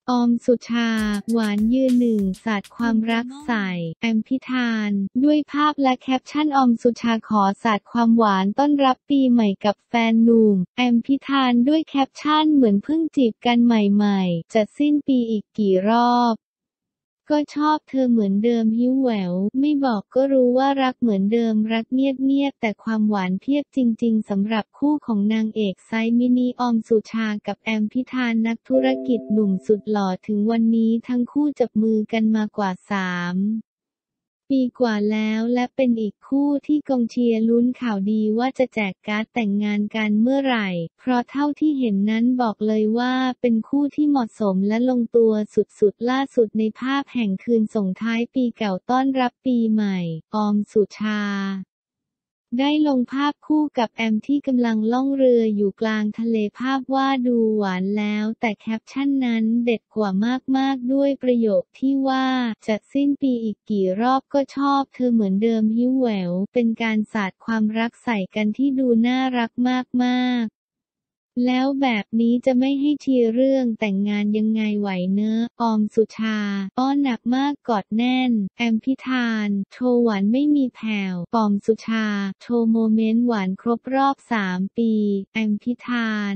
ออมสุชา หวานยืนหนึ่งสาดความรักใส่ แอมพิธาน ด้วยภาพและแคปชั่นออมสุชาขอสาดความหวานต้อนรับปีใหม่กับแฟนหนุ่ม แอมพิธานด้วยแคปชั่นเหมือนเพิ่งจีบกันใหม่ๆ จะสิ้นปีอีกกี่รอบก็ชอบเธอเหมือนเดิมหิ้วแหววไม่บอกก็รู้ว่ารักเหมือนเดิมรักเงียบๆแต่ความหวานเพียบจริงๆสำหรับคู่ของนางเอกไซส์มินิออมสุชากับแอมพิธานนักธุรกิจหนุ่มสุดหล่อถึงวันนี้ทั้งคู่จับมือกันมากว่า3 ปีกว่าแล้วและเป็นอีกคู่ที่กองเชียร์ลุ้นข่าวดีว่าจะแจกการ์ดแต่งงานกันเมื่อไหร่เพราะเท่าที่เห็นนั้นบอกเลยว่าเป็นคู่ที่เหมาะสมและลงตัวสุดๆล่าสุดในภาพแห่งคืนส่งท้ายปีเก่าต้อนรับปีใหม่ออมสุชาได้ลงภาพคู่กับแอมที่กำลังล่องเรืออยู่กลางทะเลภาพว่าดูหวานแล้วแต่แคปชั่นนั้นเด็ดกว่ามากๆด้วยประโยคที่ว่าจะสิ้นปีอีกกี่รอบก็ชอบเธอเหมือนเดิมหิ้วแหววเป็นการสาดความรักใส่กันที่ดูน่ารักมากๆแล้วแบบนี้จะไม่ให้เชียร์เรื่องแต่งงานยังไงไหวเนอะออมสุชาอ้อนหนักมากกอดแน่นแอมพิธานโชว์หวานไม่มีแผ่วออมสุชาโชว์โมเมนต์หวานครบรอบ3 ปีแอมพิธาน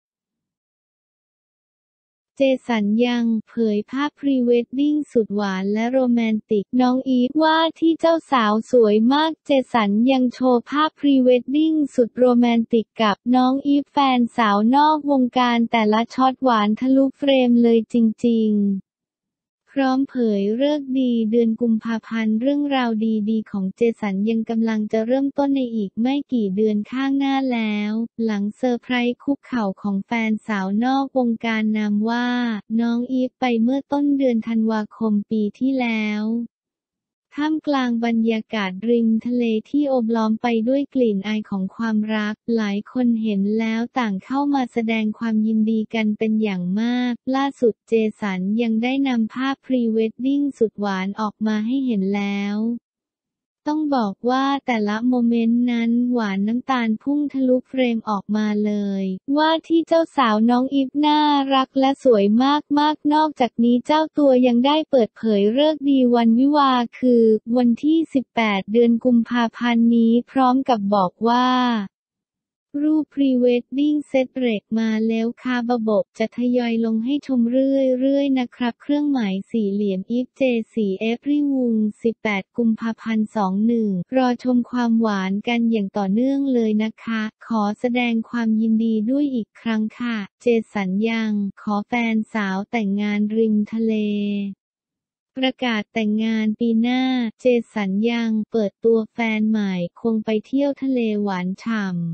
เจสัญยังเผยภาพพรีเวดดิ้งสุดหวานและโรแมนติกน้องอีฟว่าที่เจ้าสาวสวยมากเจสัญยังโชว์ภาพพรีเวดดิ้งสุดโรแมนติกกับน้องอีฟแฟนสาวนอกวงการแต่ละช็อตหวานทะลุเฟรมเลยจริงๆพร้อมเผยฤกษ์ดีเดือนกุมภาพันธ์เรื่องราวดีๆของเจสัญยังกำลังจะเริ่มต้นในอีกไม่กี่เดือนข้างหน้าแล้วหลังเซอร์ไพรส์คุกเข่าของแฟนสาวนอกวงการนามว่าน้องอีฟไปเมื่อต้นเดือนธันวาคมปีที่แล้วท่ามกลางบรรยากาศริมทะเลที่โอบล้อมไปด้วยกลิ่นอายของความรักหลายคนเห็นแล้วต่างเข้ามาแสดงความยินดีกันเป็นอย่างมากล่าสุดเจสันยังได้นำภาพพรีเวดดิ้งสุดหวานออกมาให้เห็นแล้วต้องบอกว่าแต่ละโมเมนต์นั้นหวานน้ำตาลพุ่งทะลุเฟรมออกมาเลยว่าที่เจ้าสาวน้องอีฟน่ารักและสวยมากๆนอกจากนี้เจ้าตัวยังได้เปิดเผยฤกษ์ดีวันวิวาห์คือวันที่18 เดือนกุมภาพันธ์นี้พร้อมกับบอกว่ารูปพรีเวดดิ้งเซตเรกมาแล้วค่ะบบจะทยอยลงให้ชมเรื่อยๆนะครับเครื่องหมายสี่เหลี่ยมอีฟเจ4เอพริวุง18 กุมภาพันธ์21รอชมความหวานกันอย่างต่อเนื่องเลยนะคะขอแสดงความยินดีด้วยอีกครั้งค่ะเจสัญยังขอแฟนสาวแต่งงานริมทะเลประกาศแต่งงานปีหน้าเจสัญยังเปิดตัวแฟนใหม่คงไปเที่ยวทะเลหวานฉ่ำ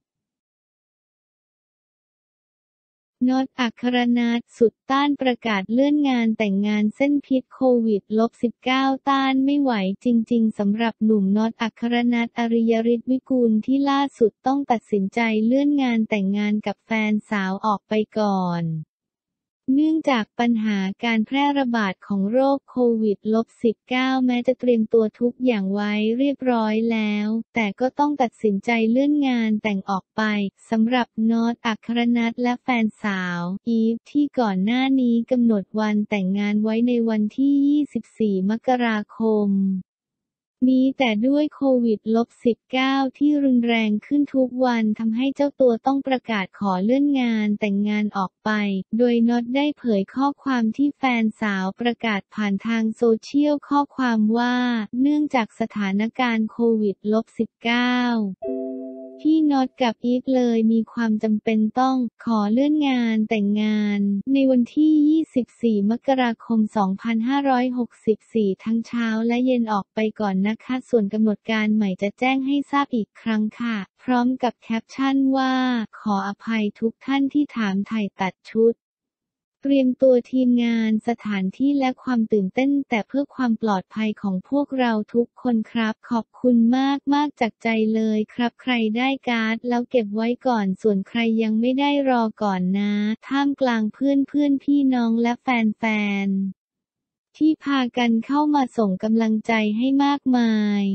น็อต อัครนัท สุดต้านประกาศเลื่อนงานแต่งงานเส้นพิษโควิด-19 ต้านไม่ไหวจริงๆสำหรับหนุ่มน็อต อัครนัท อริยฤทธิ์วิกูลที่ล่าสุดต้องตัดสินใจเลื่อนงานแต่งงานกับแฟนสาวออกไปก่อนเนื่องจากปัญหาการแพร่ระบาดของโรคโควิด-19 แม้จะเตรียมตัวทุกอย่างไว้เรียบร้อยแล้วแต่ก็ต้องตัดสินใจเลื่อนงานแต่งออกไปสำหรับน็อต อัครนัทและแฟนสาวอีฟที่ก่อนหน้านี้กำหนดวันแต่งงานไว้ในวันที่ 24 มกราคมนี้แต่ด้วยโควิด-19 ที่รุนแรงขึ้นทุกวันทำให้เจ้าตัวต้องประกาศขอเลื่อนงานแต่งงานออกไปโดยน็อตได้เผยข้อความที่แฟนสาวประกาศผ่านทางโซเชียลข้อความว่าเนื่องจากสถานการณ์โควิด-19 พี่น็อตกับอีฟเลยมีความจำเป็นต้องขอเลื่อนงานแต่งงานในวันที่ 24 มกราคม 2564 ทั้งเช้าและเย็นออกไปก่อนนะคะส่วนกำหนดการใหม่จะแจ้งให้ทราบอีกครั้งค่ะพร้อมกับแคปชั่นว่าขออภัยทุกท่านที่ถามถ่ายตัดชุดเตรียมตัวทีมงานสถานที่และความตื่นเต้นแต่เพื่อความปลอดภัยของพวกเราทุกคนครับขอบคุณมากจากใจเลยครับใครได้การ์ดแล้วเก็บไว้ก่อนส่วนใครยังไม่ได้รอก่อนนะท่ามกลางเพื่อนพี่น้องและแฟนๆที่พากันเข้ามาส่งกำลังใจให้มากมาย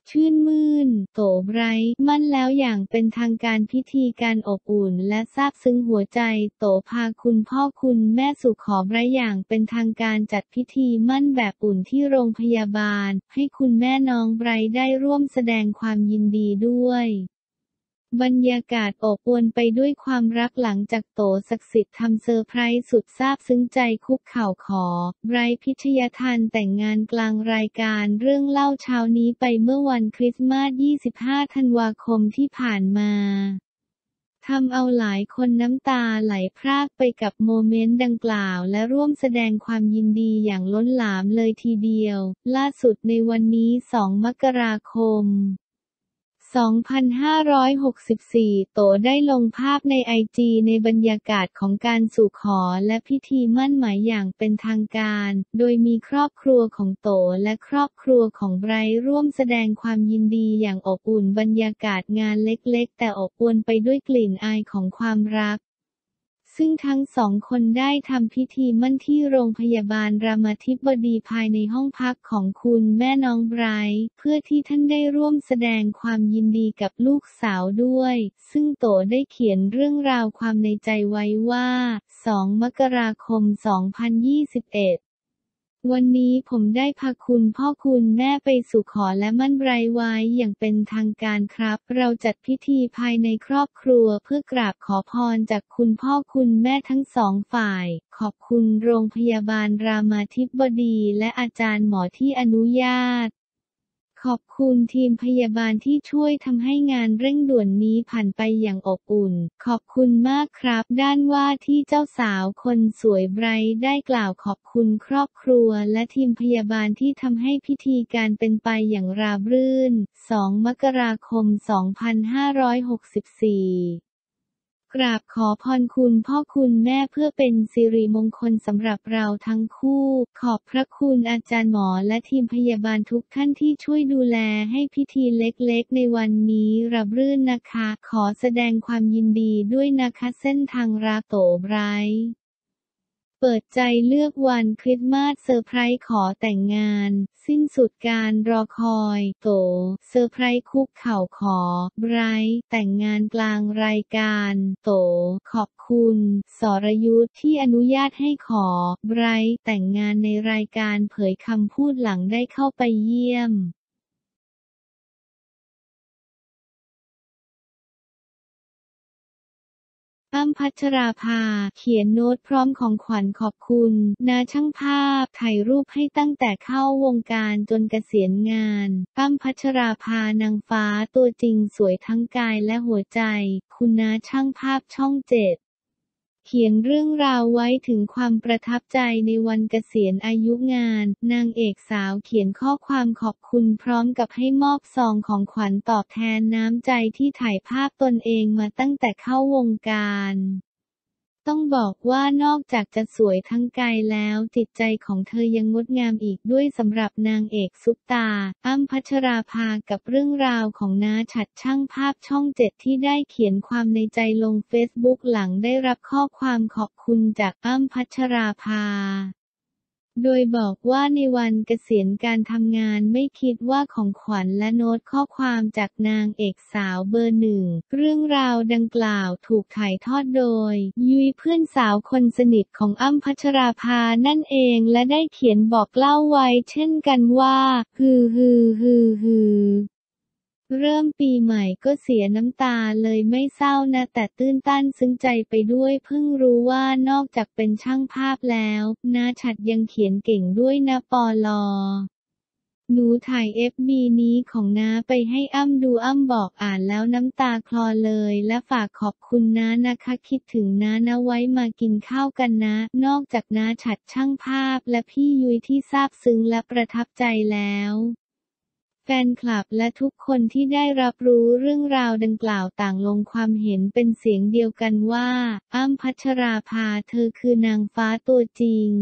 ชื่นมื่นโตไบรท์มั่นแล้วอย่างเป็นทางการพิธีการอบอุ่นและซาบซึ้งหัวใจโตพาคุณพ่อคุณแม่สู่ขอไบรท์อย่างเป็นทางการจัดพิธีมั่นแบบอุ่นที่โรงพยาบาลให้คุณแม่น้องไบรท์ได้ร่วมแสดงความยินดีด้วยบรรยากาศอบอวลไปด้วยความรักหลังจากโตศักดิ์สิทธิ์ทำเซอร์ไพรส์สุดซาบซึ้งใจคุกเข่าขอไบรท์พิชยาทันแต่งงานกลางรายการเรื่องเล่าเช้านี้ไปเมื่อวันคริสต์มาส 25 ธันวาคมที่ผ่านมาทำเอาหลายคนน้ำตาไหลพรากไปกับโมเมนต์ดังกล่าวและร่วมแสดงความยินดีอย่างล้นหลามเลยทีเดียวล่าสุดในวันนี้ 2 มกราคม2564 โตได้ลงภาพในไอจีในบรรยากาศของการสู่ขอและพิธีมั่นหมายอย่างเป็นทางการโดยมีครอบครัวของโตและครอบครัวของไบรท์ร่วมแสดงความยินดีอย่างอบอุ่นบรรยากาศงานเล็กๆแต่อบอวลไปด้วยกลิ่นอายของความรักซึ่งทั้งสองคนได้ทำพิธีมั่นที่โรงพยาบาลรามาธิบดีภายในห้องพักของคุณแม่น้องไบรท์เพื่อที่ท่านได้ร่วมแสดงความยินดีกับลูกสาวด้วยซึ่งโตได้เขียนเรื่องราวความในใจไว้ว่า 2 มกราคม 2021วันนี้ผมได้พาคุณพ่อคุณแม่ไปสู่ขอและมั่นไบรท์ไว้อย่างเป็นทางการครับเราจัดพิธีภายในครอบครัวเพื่อกราบขอพรจากคุณพ่อคุณแม่ทั้งสองฝ่ายขอบคุณโรงพยาบาลรามาธิบดีและอาจารย์หมอที่อนุญาตขอบคุณทีมพยาบาลที่ช่วยทำให้งานเร่งด่วนนี้ผ่านไปอย่างอบอุ่นขอบคุณมากครับด้านว่าที่เจ้าสาวคนสวยไบรท์ได้กล่าวขอบคุณครอบครัวและทีมพยาบาลที่ทำให้พิธีการเป็นไปอย่างราบรื่น 2 มกราคม 2564กราบขอพรคุณพ่อคุณแม่เพื่อเป็นสิริมงคลสำหรับเราทั้งคู่ขอบพระคุณอาจารย์หมอและทีมพยาบาลทุกท่านที่ช่วยดูแลให้พิธีเล็กๆในวันนี้ราบรื่นนะคะขอแสดงความยินดีด้วยนะคะเส้นทางรักโตไบรท์เปิดใจเลือกวันคริสต์มาสเซอร์ไพรส์ขอแต่งงานสิ้นสุดการรอคอยโตเซอร์ไพรส์คุกเข่าขอไบรท์แต่งงานกลางรายการโตขอบคุณสรยุทธที่อนุญาตให้ขอไบรท์แต่งงานในรายการเผยคำพูดหลังได้เข้าไปเยี่ยมอ้ำพัชราภาเขียนโน้ตพร้อมของขวัญขอบคุณนาช่างภาพถ่ายรูปให้ตั้งแต่เข้าวงการจนเกษียณงานอ้ำพัชราภานางฟ้าตัวจริงสวยทั้งกายและหัวใจคุณนาช่างภาพช่อง7เขียนเรื่องราวไว้ถึงความประทับใจในวันเกษียณอายุงานนางเอกสาวเขียนข้อความขอบคุณพร้อมกับให้มอบซองของขวัญตอบแทนน้ำใจที่ถ่ายภาพตนเองมาตั้งแต่เข้าวงการต้องบอกว่านอกจากจะสวยทั้งกายแล้วจิตใจของเธอยังงดงามอีกด้วยสำหรับนางเอกซุปตาอ้ำพัชราภากับเรื่องราวของน้าฉัตรช่างภาพช่อง7ที่ได้เขียนความในใจลงเฟซบุ๊กหลังได้รับข้อความขอบคุณจากอ้ำพัชราภาโดยบอกว่าในวันเกษียณการทำงานไม่คิดว่าของขวัญและโน้ตข้อความจากนางเอกสาวเบอร์หนึ่งเรื่องราวดังกล่าวถูกถ่ายทอดโดยยุ้ยเพื่อนสาวคนสนิทของอ้ำพัชราภานั่นเองและได้เขียนบอกเล่าไว้เช่นกันว่าฮือเริ่มปีใหม่ก็เสียน้ำตาเลยไม่เศร้านะแต่ตื้นตันซึ้งใจไปด้วยเพิ่งรู้ว่านอกจากเป็นช่างภาพแล้วน้าฉัตรยังเขียนเก่งด้วยนะปลอหนูถ่ายFBนี้ของน้าไปให้อ้ำดูอ้ำบอกอ่านแล้วน้ำตาคลอเลยและฝากขอบคุณน้านะคะคิดถึงน้านะไว้มากินข้าวกันนะนอกจากน้าฉัตรช่างภาพและพี่ยุ้ยที่ซาบซึ้งและประทับใจแล้วแฟนคลับและทุกคนที่ได้รับรู้เรื่องราวดังกล่าวต่างลงความเห็นเป็นเสียงเดียวกันว่าอ้ำพัชราภาเธอคือนางฟ้าตัวจริง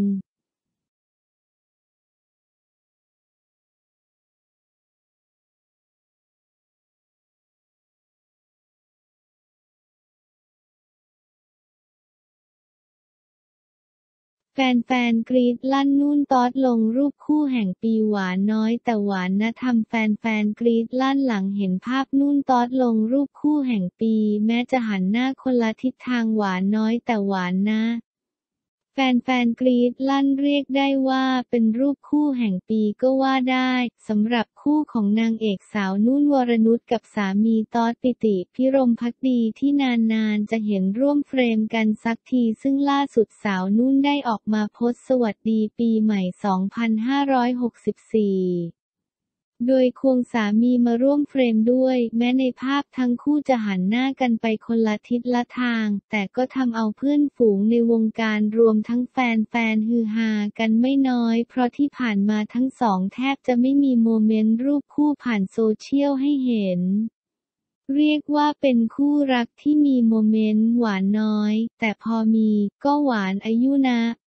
แฟนๆกรี๊ดลั่นนุ่นต๊อดลงรูปคู่แห่งปีหวานน้อยแต่หวานนะทำแฟนๆกรี๊ดลั่นหลังเห็นภาพนุ่นต๊อดลงรูปคู่แห่งปีแม้จะหันหน้าคนละทิศทางหวานน้อยแต่หวานนะแฟนๆกรี๊ดลั่นเรียกได้ว่าเป็นรูปคู่แห่งปีก็ว่าได้สำหรับคู่ของนางเอกสาวนุ่นวรนุชกับสามีต๊อดปิติพิรมภักดีที่นานๆจะเห็นร่วมเฟรมกันสักทีซึ่งล่าสุดสาวนุ่นได้ออกมาโพสต์สวัสดีปีใหม่ 2564โดยควงสามีมาร่วมเฟรมด้วยแม้ในภาพทั้งคู่จะหันหน้ากันไปคนละทิศละทางแต่ก็ทำเอาเพื่อนฝูงในวงการรวมทั้งแฟนๆฮือฮากันไม่น้อยเพราะที่ผ่านมาทั้งสองแทบจะไม่มีโมเมนต์รูปคู่ผ่านโซเชียลให้เห็นเรียกว่าเป็นคู่รักที่มีโมเมนต์หวานน้อยแต่พอมีก็หวานอายุนะ